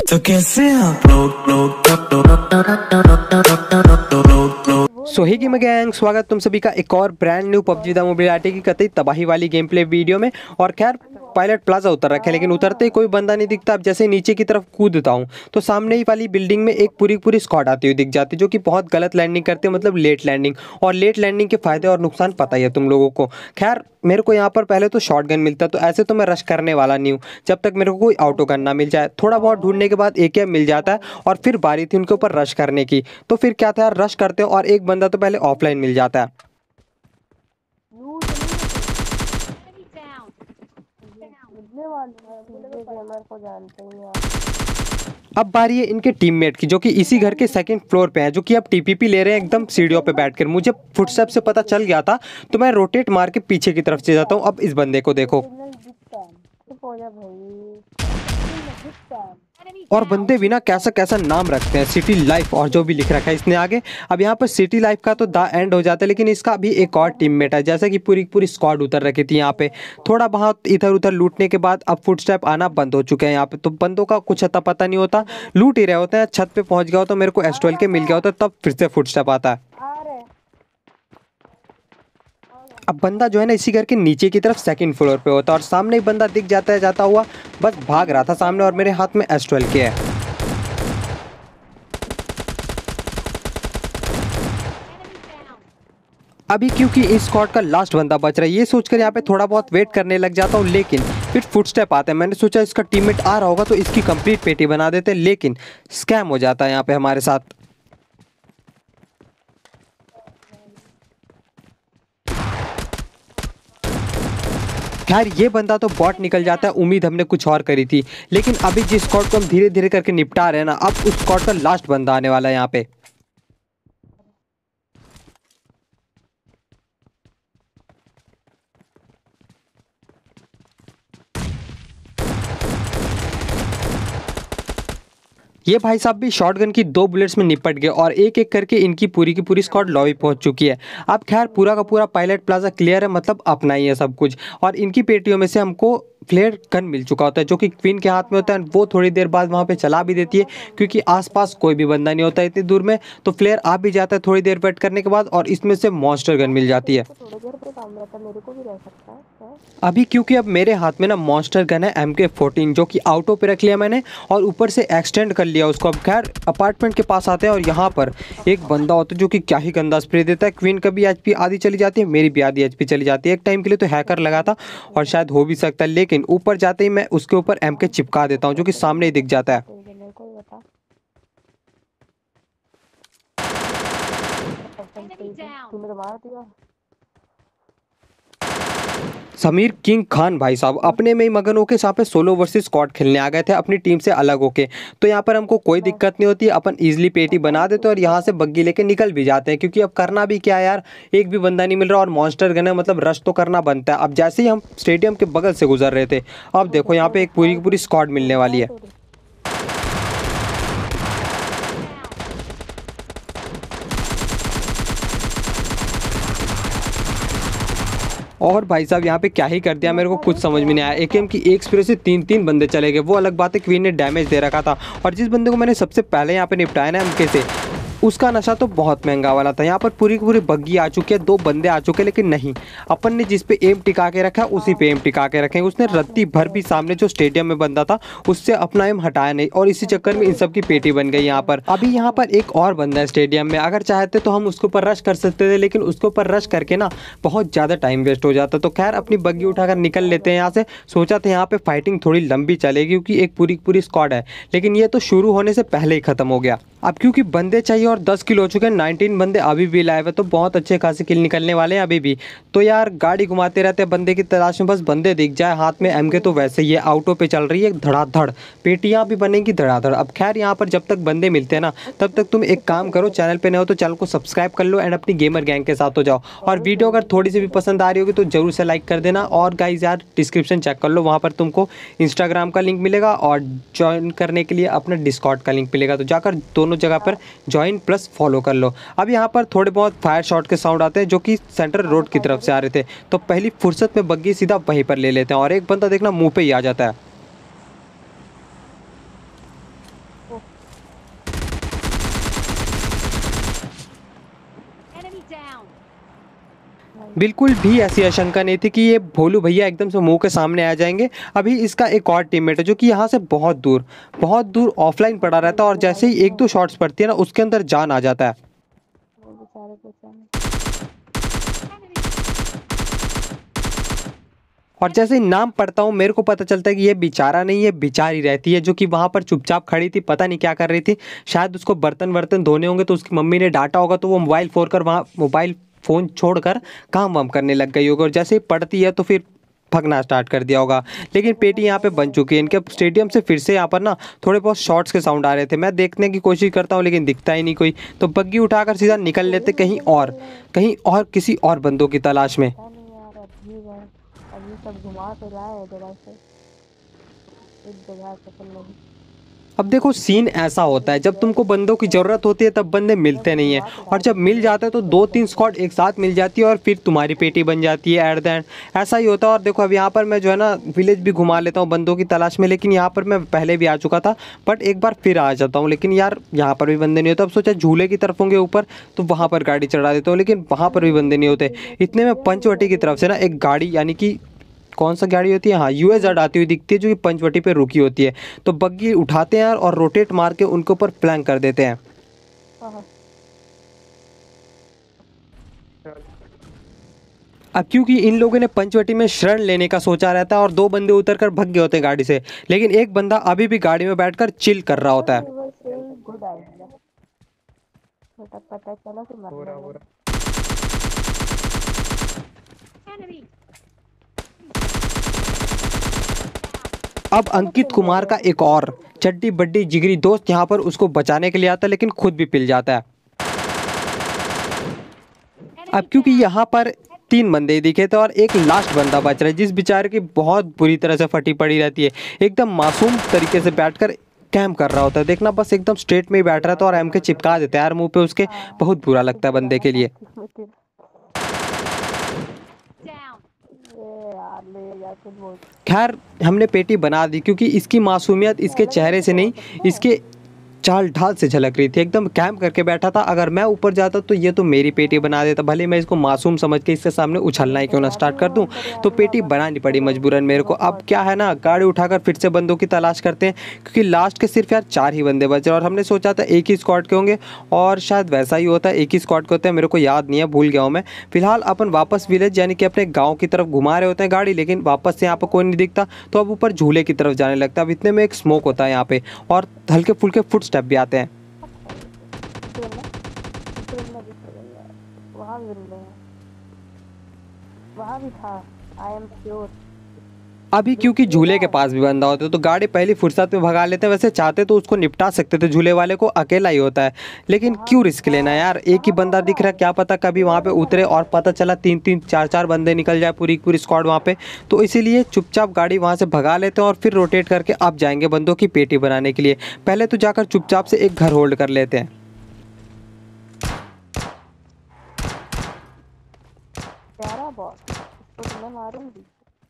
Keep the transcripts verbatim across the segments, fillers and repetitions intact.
तो कैसे आप सोहेगी में गैंग, स्वागत तुम सभी का एक और brand new PUBG the mobility की कतई तबाही वाली गेम प्ले वीडियो में। और खैर पायलट प्लाजा उतर रखे हैं, लेकिन उतरते ही कोई बंदा नहीं दिखता। अब जैसे नीचे की तरफ कूदता हूँ तो सामने ही वाली बिल्डिंग में एक पूरी पूरी स्क्वाड आती हुई दिख जाती है, जो कि बहुत गलत लैंडिंग करती है, मतलब लेट लैंडिंग। और लेट लैंडिंग के फायदे और नुकसान पता ही है तुम लोगों को। खैर मेरे को यहाँ पर पहले तो शॉटगन मिलता, तो ऐसे तो मैं रश करने वाला नहीं हूँ जब तक मेरे को कोई ऑटो गन ना मिल जाए। थोड़ा बहुत ढूंढने के बाद एक मिल जाता है और फिर बारी थी उनके ऊपर रश करने की। तो फिर क्या था यार, रश करते हो और एक बंदा तो पहले ऑफलाइन मिल जाता है। अब बारी है इनके टीममेट की, जो कि इसी घर के सेकंड फ्लोर पे हैं, जो कि अब टीपीपी ले रहे हैं एकदम सीढ़ियों पे बैठकर। मुझे फुटस्टेप से पता चल गया था, तो मैं रोटेट मार के पीछे की तरफ से जाता हूँ। अब इस बंदे को देखो, और बंदे भी ना कैसा कैसा नाम रखते हैं, सिटी लाइफ और जो भी लिख रखा है इसने आगे। अब यहाँ पर सिटी लाइफ का तो द एंड हो जाता है, लेकिन इसका भी एक और टीममेट है। जैसा कि पूरी पूरी स्क्वाड उतर रखी थी यहाँ पे। थोड़ा बहुत इधर उधर लूटने के बाद अब फुटस्टेप आना बंद हो चुके हैं यहाँ पे। तो बंदों का कुछ अता पता नहीं होता, लूट ही रहे होते हैं। छत पे पहुंच गया हो तो मेरे को एस ट्वेल्व के मिल गया होता, तब फिर से फुटस्टेप आता है। अब बंदा जो है ना इसी घर के नीचे की तरफ सेकंड फ्लोर पे होता है, और सामने ही बंदा दिख जाता है जाता हुआ, बस भाग रहा था सामने, और मेरे हाथ में एस ट्वेल्व के है। अभी क्योंकि इस स्क्वाड का लास्ट बंदा बच रहा है, ये सोचकर यहाँ पे थोड़ा बहुत वेट करने लग जाता हूँ, लेकिन फिर फुटस्टेप आते हैं। मैंने सोचा इसका टीममेट आ रहा होगा तो इसकी कंप्लीट पेटी बना देते हैं, लेकिन स्कैम हो जाता है यहाँ पे हमारे साथ। खैर ये बंदा तो बॉट निकल जाता है, उम्मीद हमने कुछ और करी थी। लेकिन अभी जिस स्क्वाड को हम धीरे धीरे करके निपटा रहे हैं ना, अब उस स्क्वाड का लास्ट बंदा आने वाला है यहाँ पे। ये भाई साहब भी शॉटगन की दो बुलेट्स में निपट गए, और एक एक करके इनकी पूरी की पूरी स्क्वाड लॉबी पहुंच चुकी है। अब खैर पूरा का पूरा पायलट प्लाजा क्लियर है, मतलब अपना ही है सब कुछ। और इनकी पेटियों में से हमको फ्लेयर गन मिल चुका होता है, जो कि क्वीन के हाथ में होता है। वो थोड़ी देर बाद वहाँ पे चला भी देती है, क्योंकि आसपास कोई भी बंदा नहीं होता इतनी दूर में। तो फ्लेयर आ भी जाता है थोड़ी देर वेट करने के बाद, और इसमें से मॉन्स्टर गन मिल जाती है। अभी क्योंकि अब मेरे हाथ में ना मॉन्स्टर गन है एम के फोर्टीन, जो कि आउटो पे रख लिया मैंने, और ऊपर से एक्सटेंड कर लिया उसको। अब खैर अपार्टमेंट के पास आते हैं, और यहाँ पर एक बंदा होता है जो कि क्या ही गंदा स्प्रे देता है। क्वीन का भी एचपी आधी चली जाती है, मेरी भी आधी एचपी चली जाती है। एक टाइम के लिए तो हैकर लगा था, और शायद हो भी सकता है, लेकिन ऊपर जाते ही मैं उसके ऊपर एम के चिपका देता हूँ, जो कि सामने ही दिख जाता है। समीर किंग खान भाई साहब अपने में ही मगन होके यहाँ पे सोलो वर्सेस स्क्वाड खेलने आ गए थे अपनी टीम से अलग होके। तो यहाँ पर हमको कोई दिक्कत नहीं होती, अपन इजीली पेटी बना देते और यहाँ से बग्गी लेके निकल भी जाते हैं, क्योंकि अब करना भी क्या है यार, एक भी बंदा नहीं मिल रहा और मॉन्स्टर गन है, मतलब रश तो करना बनता है। अब जैसे ही हम स्टेडियम के बगल से गुजर रहे थे, अब देखो यहाँ पे एक पूरी की पूरी स्क्वाड मिलने वाली है। और भाई साहब यहाँ पे क्या ही कर दिया, मेरे को कुछ समझ में नहीं आया। एकेएम की एक स्प्रे से तीन तीन बंदे चले गए। वो अलग बात है क्वीन ने डैमेज दे रखा था, और जिस बंदे को मैंने सबसे पहले यहाँ पे निपटाया ना एमके से, उसका नशा तो बहुत महंगा वाला था। यहाँ पर पूरी की पूरी बग्गी आ चुकी है, दो बंदे आ चुके हैं, लेकिन नहीं, अपन ने जिस पे एम टिका के रखा उसी पे एम टिका के रखेंगे। उसने रत्ती भर भी सामने जो स्टेडियम में बंदा था उससे अपना एम हटाया नहीं, और इसी चक्कर में इन सब की पेटी बन गई यहाँ पर। अभी यहाँ पर एक और बंदा है स्टेडियम में, अगर चाहते तो हम उसके ऊपर रश कर सकते थे, लेकिन उसके ऊपर रश करके ना बहुत ज़्यादा टाइम वेस्ट हो जाता। तो खैर अपनी बग्गी उठाकर निकल लेते हैं यहाँ से। सोचा था यहाँ पे फाइटिंग थोड़ी लंबी चलेगी, क्योंकि एक पूरी पूरी स्क्वाड है, लेकिन ये तो शुरू होने से पहले ही खत्म हो गया। अब क्योंकि बंदे चाहिए और दस किल हो चुके हैं, नाइनटीन बंदे अभी भी लाइव है, तो बहुत अच्छे खासे किल निकलने वाले हैं अभी भी। तो यार गाड़ी घुमाते रहते हैं बंदे की तलाश में, बस बंदे दिख जाए हाथ में एम के। तो वैसे ये आउटो पे चल रही है धड़ाधड़, पेटियां भी बनेंगी धड़ाधड़। अब खैर यहाँ पर जब तक बंदे मिलते हैं ना, तब तक तुम एक काम करो, चैनल पे नए हो तो चैनल को सब्सक्राइब कर लो एंड अपनी गेमर गैंग के साथ हो जाओ। और वीडियो अगर थोड़ी सी भी पसंद आ रही होगी तो जरूर से लाइक कर देना। और गाइज यार डिस्क्रिप्शन चेक कर लो, वहाँ पर तुमको इंस्टाग्राम का लिंक मिलेगा और ज्वाइन करने के लिए अपना डिस्कॉर्ड का लिंक मिलेगा, तो जाकर दोनों जगह पर ज्वाइन प्लस फॉलो कर लो। अब यहाँ पर थोड़े बहुत फायर शॉट के साउंड आते हैं, जो कि सेंट्रल रोड की तरफ से आ रहे थे। तो पहली फुर्सत में बग्गी सीधा वहीं पर ले लेते हैं, और एक बंदा देखना मुंह पे ही आ जाता है। बिल्कुल भी ऐसी आशंका नहीं थी कि ये भोलू भैया एकदम से मुंह के सामने आ जाएंगे। अभी इसका एक और टीममेट है जो कि यहाँ से बहुत दूर बहुत दूर ऑफलाइन पड़ा रहता है और जैसे ही एक दो शॉट्स पड़ती है ना उसके अंदर जान आ जाता है। और जैसे ही नाम पढ़ता हूँ मेरे को पता चलता है कि ये बेचारा नहीं, ये बेचारी रहती है जो कि वहाँ पर चुपचाप खड़ी थी, पता नहीं क्या कर रही थी। शायद उसको बर्तन वर्तन धोने होंगे तो उसकी मम्मी ने डांटा होगा तो वो मोबाइल फोड़ कर वहाँ मोबाइल फ़ोन छोड़कर काम वाम करने लग गई होगी और जैसे ही पढ़ती है तो फिर भगना स्टार्ट कर दिया होगा। लेकिन पेटी यहाँ पे बन चुकी है। इनके स्टेडियम से फिर से यहाँ पर ना थोड़े बहुत शॉट्स के साउंड आ रहे थे। मैं देखने की कोशिश करता हूँ लेकिन दिखता ही नहीं कोई, तो बग्गी उठाकर सीधा निकल लेते कहीं और कहीं और किसी और बंदों की तलाश में। अभी सब घुमा के लाए जगह से, एक जगह सफल नहीं। अब देखो सीन ऐसा होता है जब तुमको बंदों की ज़रूरत होती है तब बंदे मिलते नहीं हैं और जब मिल जाते हैं तो दो तीन स्क्वाड एक साथ मिल जाती है और फिर तुम्हारी पेटी बन जाती है एट द एंड। ऐसा ही होता है। और देखो अब यहाँ पर मैं जो है ना विलेज भी घुमा लेता हूँ बंदों की तलाश में, लेकिन यहाँ पर मैं पहले भी आ चुका था बट एक बार फिर आ जाता हूँ। लेकिन यार यहाँ पर भी बंदे नहीं होते। अब सोचा झूले की तरफ होंगे ऊपर तो वहाँ पर गाड़ी चढ़ा देता हूँ, लेकिन वहाँ पर भी बंदे नहीं होते। इतने में पंचवटी की तरफ से ना एक गाड़ी यानी कि कौन सा गाड़ी होती है, हाँ यूएज़ेड आती हुई दिखती है जो कि पंचवटी पे रुकी होती है। तो बग्गी उठाते हैं और रोटेट मार के उनके ऊपर फ्लैंक कर देते हैं। अब क्योंकि इन लोगों ने पंचवटी में शरण लेने का सोचा रहता है और दो बंदे उतर कर भग गए होते हैं गाड़ी से, लेकिन एक बंदा अभी भी गाड़ी में बैठकर चिल कर रहा होता है। गुड आइडिया, पता चला कि मरने अब अंकित कुमार का एक और चड्डी बड्डी जिगरी दोस्त यहाँ पर उसको बचाने के लिए आता है लेकिन खुद भी पिल जाता है। अब क्योंकि यहाँ पर तीन बंदे दिखे थे और एक लास्ट बंदा बच रहा है जिस बेचारे की बहुत बुरी तरह से फटी पड़ी रहती है, एकदम मासूम तरीके से बैठकर कैम्प कर रहा होता है। देखना बस एकदम स्ट्रेट में ही बैठ रहा था और एम के चिपका देते हैं यार मुंह पे उसके, बहुत बुरा लगता है बंदे के लिए। खैर हमने पेटी बना दी क्योंकि इसकी मासूमियत इसके चेहरे से नहीं इसके चाल ढाल से झलक रही थी। एकदम कैंप करके बैठा था। अगर मैं ऊपर जाता तो ये तो मेरी पेटी बना देता, भले मैं इसको मासूम समझ के इसके सामने उछलना ही क्यों ना स्टार्ट कर दूं। तो पेटी बनानी पड़ी मजबूरन मेरे को। अब क्या है ना, गाड़ी उठाकर फिर से बंदों की तलाश करते हैं क्योंकि लास्ट के सिर्फ यार चार ही बंदे बचे और हमने सोचा था एक ही स्क्वाड के होंगे और शायद वैसा ही होता है, एक ही स्क्वाड के होते हैं। मेरे को याद नहीं है, भूल गया हूँ मैं। फिलहाल अपन वापस विलेज यानी कि अपने गाँव की तरफ घुमा रहे होते हैं गाड़ी, लेकिन वापस से यहाँ पर कोई नहीं दिखता तो अब ऊपर झूले की तरफ जाने लगता है। अब इतने में एक स्मोक होता है यहाँ पे और हल्के फुल्के फुट स्टेप भी आते हैं। वहाँ मिल रहे हैं, वहाँ भी था, आई एम श्योर। अभी क्योंकि झूले के पास भी बंदा होता है तो गाड़ी पहली फुर्सत में भगा लेते हैं। वैसे चाहते तो उसको निपटा सकते थे, झूले वाले को अकेला ही होता है, लेकिन क्यों रिस्क लेना यार। एक ही बंदा दिख रहा है, क्या पता कभी वहाँ पे उतरे और पता चला तीन तीन चार चार बंदे निकल जाए, पूरी पूरी स्क्वाड वहाँ पे। तो इसीलिए चुपचाप गाड़ी वहाँ से भगा लेते हैं और फिर रोटेट करके अब जाएंगे बंदों की पेटी बनाने के लिए। पहले तो जाकर चुपचाप से एक घर होल्ड कर लेते हैं। प्यारा बॉस, इसको मैं मारूंगी।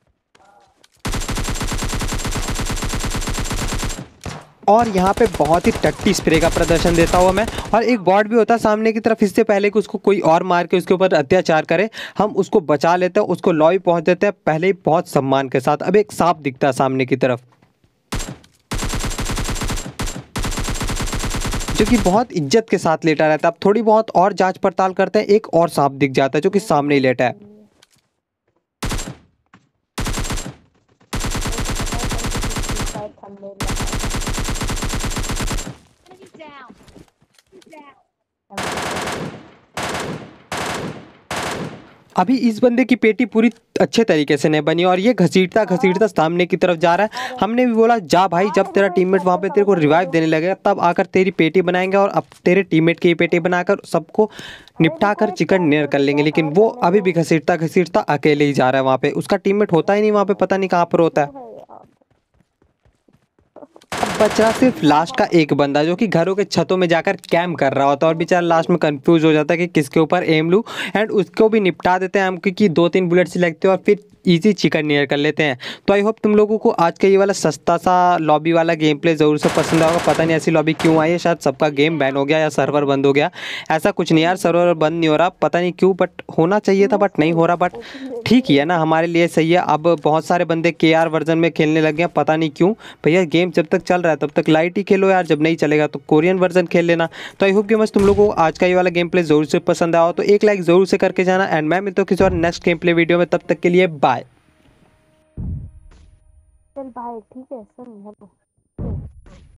और यहाँ पे बहुत ही टट्टी स्प्रे का प्रदर्शन देता हुआ मैं, और एक बॉट भी होता है सामने की तरफ। इससे पहले कि उसको कोई और मार के उसके ऊपर अत्याचार करे, हम उसको बचा लेते हैं, उसको लॉबी पहुँच देते हैं पहले ही बहुत सम्मान के साथ। अब एक सांप दिखता है सामने की तरफ जो कि बहुत इज्जत के साथ लेटा रहता है। अब थोड़ी बहुत और जांच पड़ताल करते हैं, एक और सांप दिख जाता है जो कि सामने ही लेटा है। अभी इस बंदे की पेटी पूरी अच्छे तरीके से नहीं बनी और ये घसीटता घसीटता सामने की तरफ जा रहा है। हमने भी बोला जा भाई, जब तेरा टीममेट वहाँ पे तेरे को रिवाइव देने लगेगा तब आकर तेरी पेटी बनाएंगे और अब तेरे टीममेट की पेटी बनाकर सबको निपटा कर चिकन डिनर कर लेंगे। लेकिन वो अभी भी घसीटता घसीटता अकेले ही जा रहा है वहाँ पे। उसका टीममेट होता ही नहीं वहाँ पे, पता नहीं कहाँ पर होता है। बच रहा सिर्फ लास्ट का एक बंदा जो कि घरों के छतों में जाकर कैम्प कर रहा होता है और बेचारा लास्ट में कंफ्यूज हो जाता है कि किसके ऊपर एम लूँ एंड उसको भी निपटा देते हैं हम, क्योंकि दो तीन बुलेट्स लगते हैं और फिर इजी चिकन नियर कर लेते हैं। तो आई होप तुम लोगों को आज का ये वाला सस्ता सा लॉबी वाला गेम प्ले ज़रूर से पसंद आएगा। पता नहीं ऐसी लॉबी क्यों आई है, शायद सबका गेम बैन हो गया या सर्वर बंद हो गया। ऐसा कुछ नहीं यार, सर्वर बंद नहीं हो रहा, पता नहीं क्यों, बट होना चाहिए था बट नहीं हो रहा। बट ठीक ही है ना, हमारे लिए सही है। अब बहुत सारे बंदे के आर वर्जन में खेलने लग गए हैं, पता नहीं क्यों। भैया गेम जब तक चल रहा है तब तक लाइट ही खेलो यार, जब नहीं चलेगा तो कोरियन वर्जन खेल लेना। तो आई होप कि बस तुम लोगों को आज का ये वाला गेम प्ले ज़रूर से पसंद आया हो, तो एक लाइक ज़रूर से करके जाना। एंड मैं मिलता हूँ किसी और नेक्स्ट गेम प्ले वीडियो में, तब तक के लिए बाय। चल भाई ठीक है, सुन हेलो।